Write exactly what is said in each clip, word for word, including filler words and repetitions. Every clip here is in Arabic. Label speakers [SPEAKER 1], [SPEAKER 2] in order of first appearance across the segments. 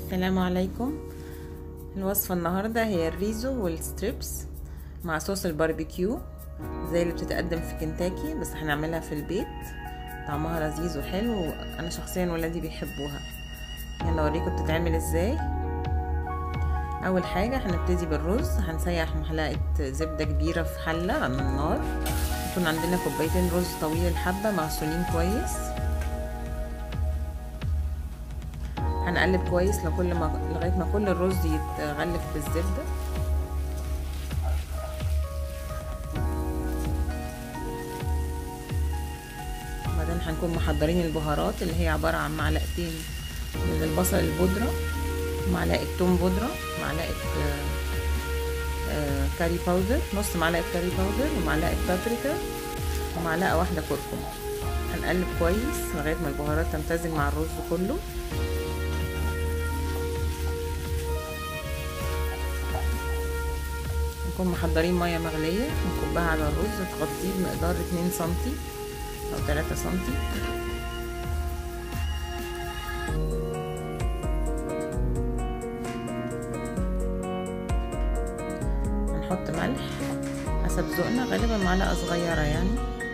[SPEAKER 1] السلام عليكم. الوصفة النهاردة هي الريزو والستريبس مع صوص الباربيكيو زي اللي بتتقدم في كنتاكي، بس هنعملها في البيت. طعمها لذيذ وحلو، وانا شخصيا ولادي بيحبوها. يلا اوريكم بتتعمل ازاي. اول حاجة هنبتدي بالرز. هنسيح معلقة زبدة كبيرة في حلة على النار. يكون عندنا كوبايتين رز طويل الحبة مغسولين كويس. هنقلب كويس لكل ما لغايه ما كل الرز يتغلف بالزبده. بعدين هنكون محضرين البهارات اللي هي عباره عن معلقتين من البصل البودره، معلقه توم بودره، معلقه كاري باودر، نص معلقه كاري باودر، ومعلقه بابريكا، ومعلقه واحده كركم. هنقلب كويس لغايه ما البهارات تمتزج مع الرز كله. نكون محضرين ميه مغليه نكبها على الرز، تغطيه بمقدار اتنين سنتي او تلاتة سنتي. هنحط ملح حسب ذوقنا، غالبا معلقه صغيره يعني.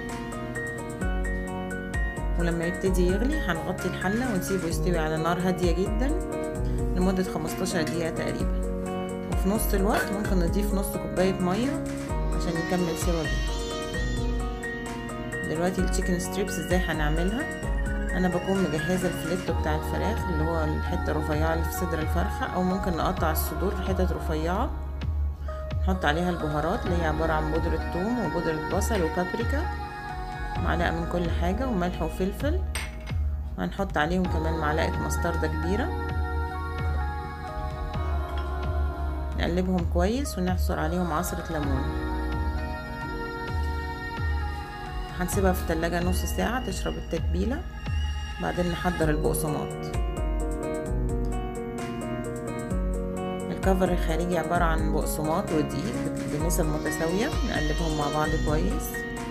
[SPEAKER 1] ولما يبتدي يغلي هنغطي الحله ونسيبه يستوي على نار هاديه جدا لمده خمستاشر دقيقه تقريبا. في نص الوقت ممكن نضيف نص كوبايه ميه عشان يكمل سوا بيه. دلوقتي التشيكن ستريبس ازاي هنعملها. انا بكون مجهزه الفليتو بتاع الفراخ اللي هو الحته الرفيعه اللي في صدر الفرخه، او ممكن نقطع الصدور حتت رفيعه. نحط عليها البهارات اللي هي عباره عن بودره ثوم وبودره بصل وبابريكا، معلقه من كل حاجه، وملح وفلفل. هنحط عليهم كمان معلقه مستردة كبيره. نقلبهم كويس ونعصر عليهم عصرة ليمون. هنسيبها في التلاجة نص ساعة تشرب التتبيلة. بعدين نحضر البقسماط. الكفر الخارجي عبارة عن بقسماط ودقيق بنسب متساوية. نقلبهم مع بعض كويس.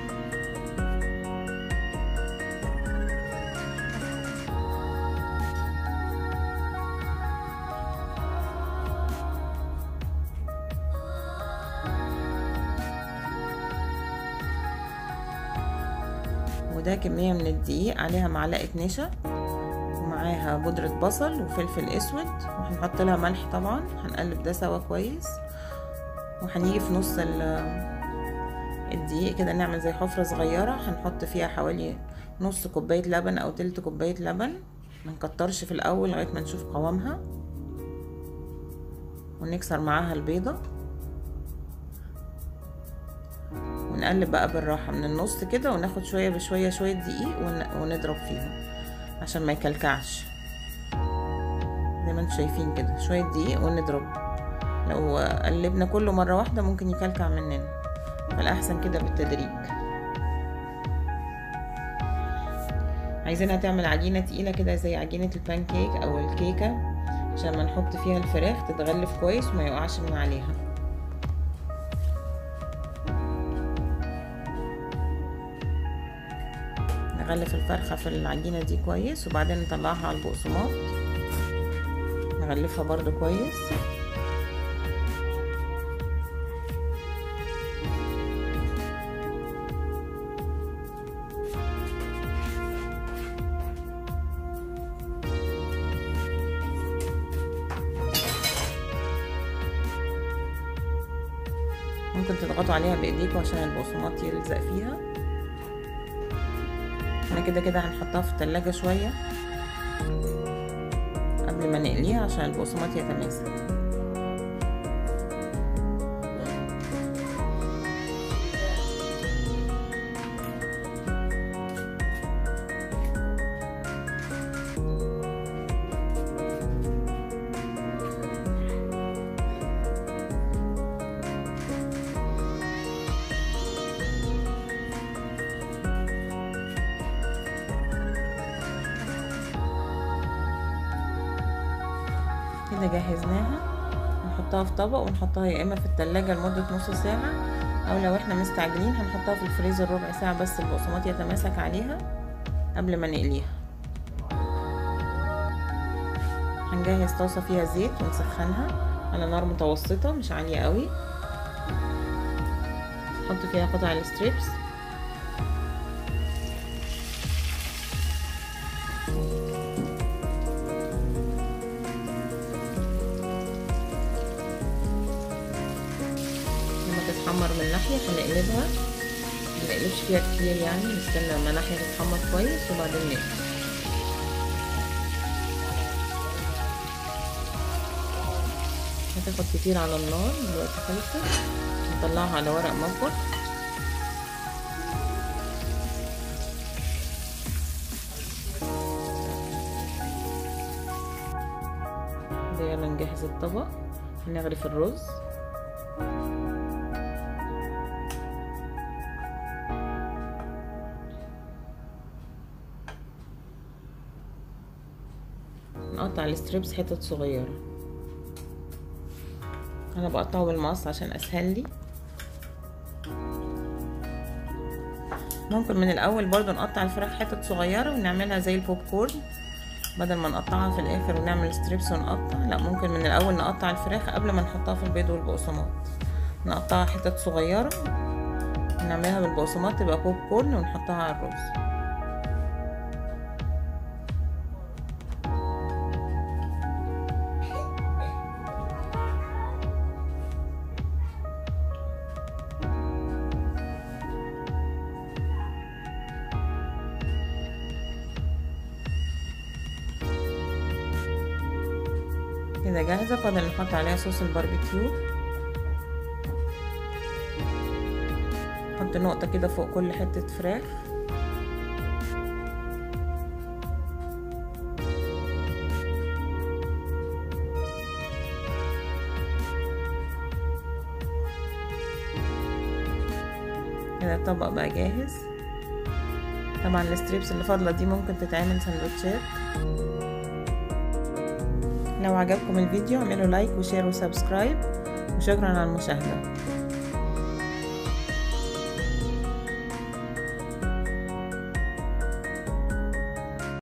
[SPEAKER 1] وده كمية من الدقيق عليها معلقة نشا، ومعاها بودرة بصل وفلفل اسود، وهنحط لها ملح طبعا. هنقلب ده سوا كويس، وهنيجي في نص الدقيق كده نعمل زي حفرة صغيرة هنحط فيها حوالي نص كوباية لبن او تلت كوباية لبن. منكترش في الاول لغاية ما نشوف قوامها، ونكسر معاها البيضة. ونقلب بقى بالراحة من النص كده، وناخد شوية بشوية شوية دقيق ونضرب فيهم عشان ما يكلكعش زي ما انتم شايفين كده. شوية دقيق ونضرب. لو قلبنا كله مرة واحدة ممكن يكلكع مننا، فالأحسن كده بالتدريج. عايزينها تعمل عجينة تقيلة كده زي عجينة البانكيك أو الكيكة، عشان ما نحط فيها الفراخ تتغلف كويس وما يقعش من عليها. نغلف الفرخة في العجينة دي كويس، وبعدين نطلعها على البقسماط نغلفها برضو كويس. ممكن تضغطوا عليها بايديكوا عشان البقسماط يلزق فيها. احنا كده كده هنحطها في التلاجة شوية قبل ما نقليها عشان البقسماط يتماسك. كده جهزناها. نحطها في طبق ونحطها يا اما في التلاجة لمدة نص ساعة، او لو احنا مستعجلين هنحطها في الفريزر ربع ساعة بس البقسماط يتماسك عليها قبل ما نقليها. هنجهز طاسة فيها زيت ونسخنها على نار متوسطة مش عالية قوي. نحط فيها قطع الستريبس، لما تتحمر من ناحية هنقلبها، منقلبش فيها كتير يعني، نستنى لما ناحية تتحمر كويس وبعدين نقلب. هتاخد كتير على النار دلوقتي خلصت، نطلعها على ورق مطبخ. يلا نجهز الطبق، هنغرف الرز. نقطع الستريبس حتت صغيرة، انا بقطعه بالمقص عشان اسهل لي. ممكن من الاول برضو نقطع الفراخ حتت صغيرة ونعملها زي البوب كورن، بدل ما نقطعها في الاخر ونعمل ستريبس ونقطع، لا ممكن من الاول نقطع الفراخ قبل ما نحطها في البيض والبقسماط، نقطعها حتت صغيرة ونعملها بالبقسماط تبقى بوب كورن ونحطها على الرز. كده جاهزة، فاضل نحط عليها صوص الباربيكيو. نحط نقطة كده فوق كل حتة فراخ. كده الطبق بقى جاهز. طبعا الستريبس اللي فاضلة دي ممكن تتعمل سندوتشات. لو عجبكم الفيديو اعملوا لايك وشير وسبسكرايب، وشكرا على المشاهدة.